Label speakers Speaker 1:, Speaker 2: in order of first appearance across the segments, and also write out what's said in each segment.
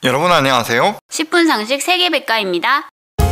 Speaker 1: 여러분 안녕하세요.
Speaker 2: 10분 상식 세계백과입니다.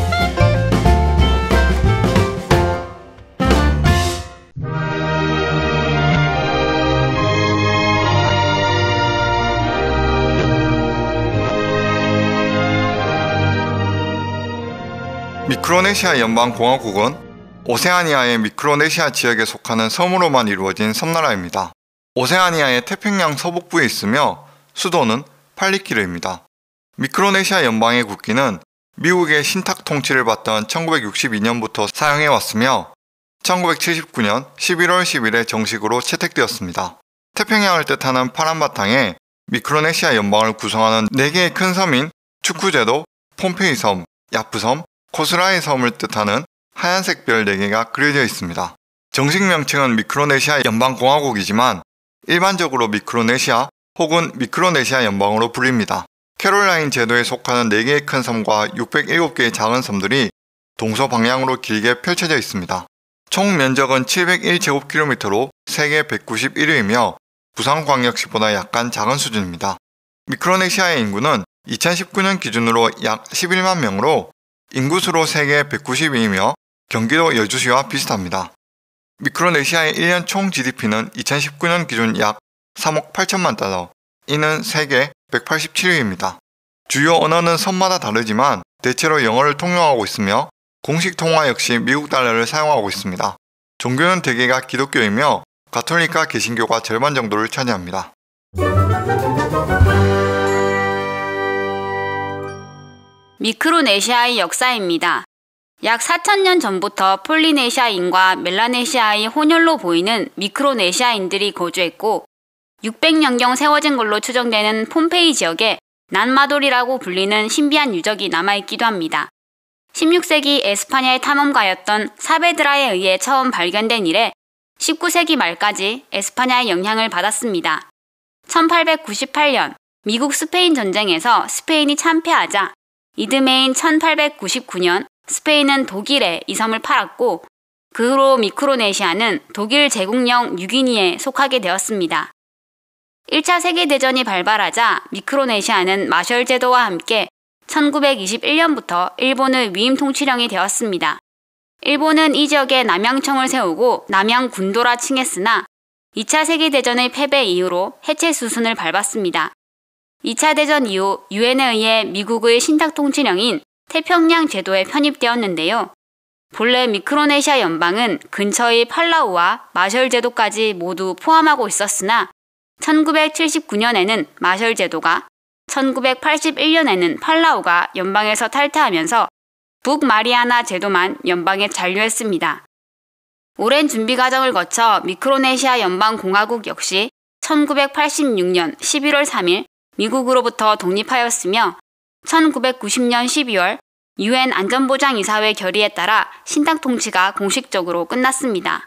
Speaker 1: 미크로네시아 연방공화국은 오세아니아의 미크로네시아 지역에 속하는 섬으로만 이루어진 섬나라입니다. 오세아니아의 태평양 서북부에 있으며 수도는 팔리키르입니다. 미크로네시아 연방의 국기는 미국의 신탁 통치를 받던 1962년부터 사용해왔으며 1979년 11월 10일에 정식으로 채택되었습니다. 태평양을 뜻하는 파란 바탕에 미크로네시아 연방을 구성하는 4개의 큰 섬인 추쿠제도, 폼페이 섬, 야프 섬, 코스라이 섬을 뜻하는 하얀색 별 4개가 그려져 있습니다. 정식 명칭은 미크로네시아 연방공화국이지만 일반적으로 미크로네시아 혹은 미크로네시아 연방으로 불립니다. 캐롤라인 제도에 속하는 4개의 큰 섬과 607개의 작은 섬들이 동서방향으로 길게 펼쳐져 있습니다. 총 면적은 701제곱킬로미터로 세계 191위이며 부산광역시보다 약간 작은 수준입니다. 미크로네시아의 인구는 2019년 기준으로 약 11만 명으로 인구수로 세계 190위이며 경기도 여주시와 비슷합니다. 미크로네시아의 1년 총 GDP는 2019년 기준 약 3억 8천만 달러, 이는 세계 187위입니다. 주요 언어는 섬마다 다르지만 대체로 영어를 통용하고 있으며 공식 통화 역시 미국 달러를 사용하고 있습니다. 종교는 대개가 기독교이며 가톨릭과 개신교가 절반 정도를 차지합니다.
Speaker 2: 미크로네시아의 역사입니다. 약 4,000년 전부터 폴리네시아인과 멜라네시아의 혼혈로 보이는 미크로네시아인들이 거주했고 600년경 세워진 걸로 추정되는 폼페이 지역에 난마돌이라고 불리는 신비한 유적이 남아있기도 합니다. 16세기 에스파냐의 탐험가였던 사베드라에 의해 처음 발견된 이래 19세기 말까지 에스파냐의 영향을 받았습니다. 1898년 미국 스페인 전쟁에서 스페인이 참패하자 이듬해인 1899년 스페인은 독일에 이 섬을 팔았고 그 후로 미크로네시아는 독일 제국령 뉴기니에 속하게 되었습니다. 1차 세계대전이 발발하자 미크로네시아는 마셜 제도와 함께 1921년부터 일본의 위임 통치령이 되었습니다. 일본은 이 지역에 남양청을 세우고 남양군도라 칭했으나 2차 세계대전의 패배 이후로 해체 수순을 밟았습니다. 2차 대전 이후 유엔에 의해 미국의 신탁 통치령인 태평양 제도에 편입되었는데요. 본래 미크로네시아 연방은 근처의 팔라우와 마셜 제도까지 모두 포함하고 있었으나 1979년에는 마셜 제도가, 1981년에는 팔라우가 연방에서 탈퇴하면서 북마리아나 제도만 연방에 잔류했습니다. 오랜 준비 과정을 거쳐 미크로네시아 연방공화국 역시 1986년 11월 3일 미국으로부터 독립하였으며 1990년 12월 유엔 안전보장이사회 결의에 따라 신탁 통치가 공식적으로 끝났습니다.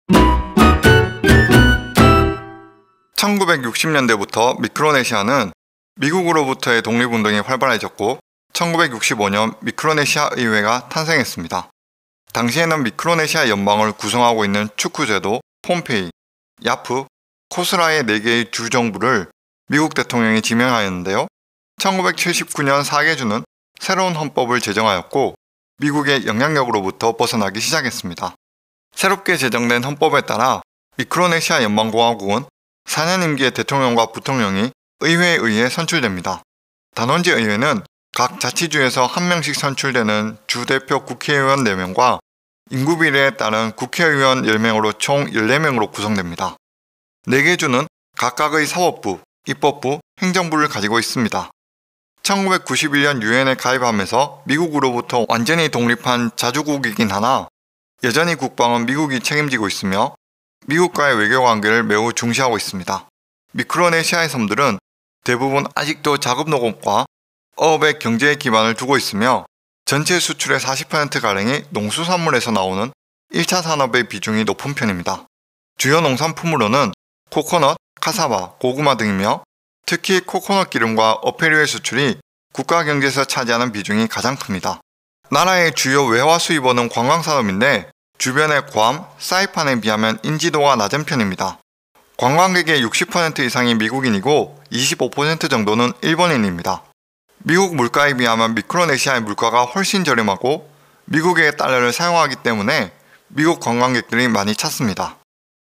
Speaker 1: 1960년대부터 미크로네시아는 미국으로부터의 독립운동이 활발해졌고 1965년 미크로네시아 의회가 탄생했습니다. 당시에는 미크로네시아 연방을 구성하고 있는 추쿠제도, 폼페이, 야프, 코스라의 4개의 주정부를 미국 대통령이 지명하였는데요. 1979년 4개주는 새로운 헌법을 제정하였고 미국의 영향력으로부터 벗어나기 시작했습니다. 새롭게 제정된 헌법에 따라 미크로네시아 연방공화국은 4년 임기의 대통령과 부통령이 의회에 의해 선출됩니다. 단원지 의회는 각 자치주에서 1명씩 선출되는 주대표 국회의원 4명과 인구 비례에 따른 국회의원 10명으로 총 14명으로 구성됩니다. 4개 주는 각각의 사법부, 입법부, 행정부를 가지고 있습니다. 1991년 유엔에 가입하면서 미국으로부터 완전히 독립한 자주국이긴 하나 여전히 국방은 미국이 책임지고 있으며 미국과의 외교관계를 매우 중시하고 있습니다. 미크로네시아의 섬들은 대부분 아직도 작업농업과 어업의 경제의 기반을 두고 있으며 전체 수출의 40%가량이 농수산물에서 나오는 1차 산업의 비중이 높은 편입니다. 주요 농산품으로는 코코넛, 카사바, 고구마 등이며 특히 코코넛 기름과 어패류의 수출이 국가 경제에서 차지하는 비중이 가장 큽니다. 나라의 주요 외화 수입원은 관광산업인데 주변의 괌, 사이판에 비하면 인지도가 낮은 편입니다. 관광객의 60% 이상이 미국인이고 25% 정도는 일본인입니다. 미국 물가에 비하면 미크로네시아의 물가가 훨씬 저렴하고 미국의 달러를 사용하기 때문에 미국 관광객들이 많이 찾습니다.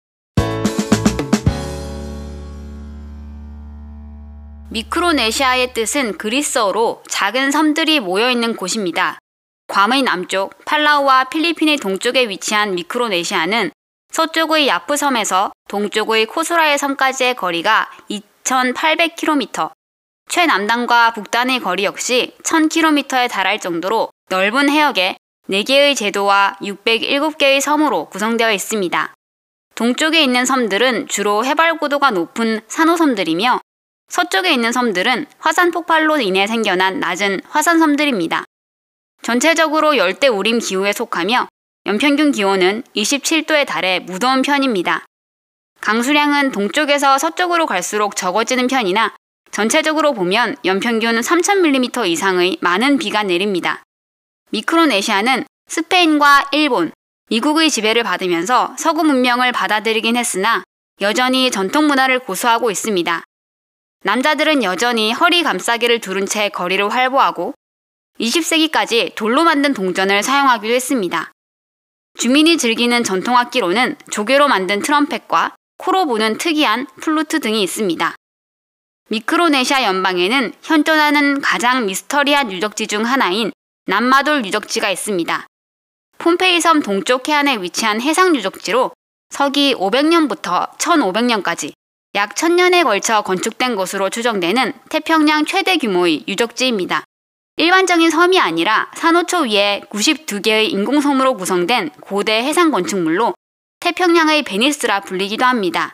Speaker 2: 미크로네시아의 뜻은 그리스어로 작은 섬들이 모여있는 곳입니다. 괌의 남쪽, 팔라우와 필리핀의 동쪽에 위치한 미크로네시아는 서쪽의 야프섬에서 동쪽의 코스라의 섬까지의 거리가 2,800km, 최남단과 북단의 거리 역시 1,000km에 달할 정도로 넓은 해역에 4개의 제도와 607개의 섬으로 구성되어 있습니다. 동쪽에 있는 섬들은 주로 해발 고도가 높은 산호섬들이며 서쪽에 있는 섬들은 화산 폭발로 인해 생겨난 낮은 화산섬들입니다. 전체적으로 열대 우림 기후에 속하며 연평균 기온은 27도에 달해 무더운 편입니다. 강수량은 동쪽에서 서쪽으로 갈수록 적어지는 편이나 전체적으로 보면 연평균 3,000mm 이상의 많은 비가 내립니다. 미크로네시아는 스페인과 일본, 미국의 지배를 받으면서 서구 문명을 받아들이긴 했으나 여전히 전통 문화를 고수하고 있습니다. 남자들은 여전히 허리 감싸기를 두른 채 거리를 활보하고 20세기까지 돌로 만든 동전을 사용하기도 했습니다. 주민이 즐기는 전통악기로는 조개로 만든 트럼펫과 코로 부는 특이한 플루트 등이 있습니다. 미크로네시아 연방에는 현존하는 가장 미스터리한 유적지 중 하나인 남마돌 유적지가 있습니다. 폼페이 섬 동쪽 해안에 위치한 해상 유적지로 서기 500년부터 1500년까지 약 1000년에 걸쳐 건축된 것으로 추정되는 태평양 최대 규모의 유적지입니다. 일반적인 섬이 아니라 산호초 위에 92개의 인공섬으로 구성된 고대 해상 건축물로 태평양의 베니스라 불리기도 합니다.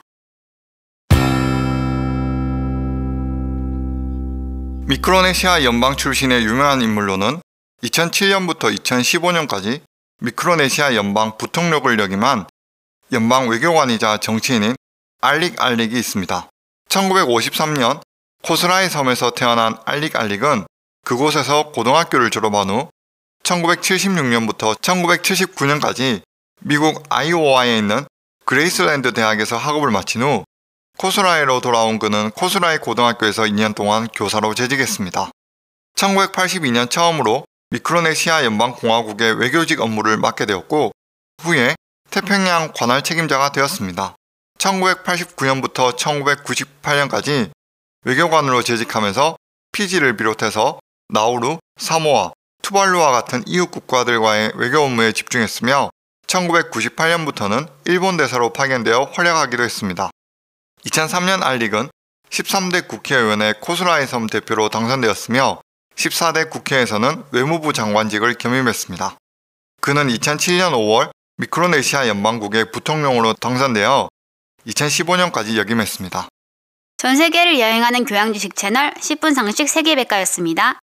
Speaker 1: 미크로네시아 연방 출신의 유명한 인물로는 2007년부터 2015년까지 미크로네시아 연방 부통령을 역임한 연방 외교관이자 정치인인 알릭 알릭이 있습니다. 1953년 코스라이 섬에서 태어난 알릭 알릭은 그곳에서 고등학교를 졸업한 후 1976년부터 1979년까지 미국 아이오와에 있는 그레이스랜드 대학에서 학업을 마친 후 코스라이로 돌아온 그는 코스라이 고등학교에서 2년 동안 교사로 재직했습니다. 1982년 처음으로 미크로네시아 연방공화국의 외교직 업무를 맡게 되었고 후에 태평양 관할 책임자가 되었습니다. 1989년부터 1998년까지 외교관으로 재직하면서 피지를 비롯해서 나우루, 사모아, 투발루와 같은 이웃 국가들과의 외교 업무에 집중했으며 1998년부터는 일본 대사로 파견되어 활약하기도 했습니다. 2003년 알릭은 13대 국회의원의 코스라이 섬 대표로 당선되었으며 14대 국회에서는 외무부 장관직을 겸임했습니다. 그는 2007년 5월 미크로네시아 연방국의 부통령으로 당선되어 2015년까지 역임했습니다.
Speaker 2: 전 세계를 여행하는 교양지식 채널 10분 상식 세계백과였습니다.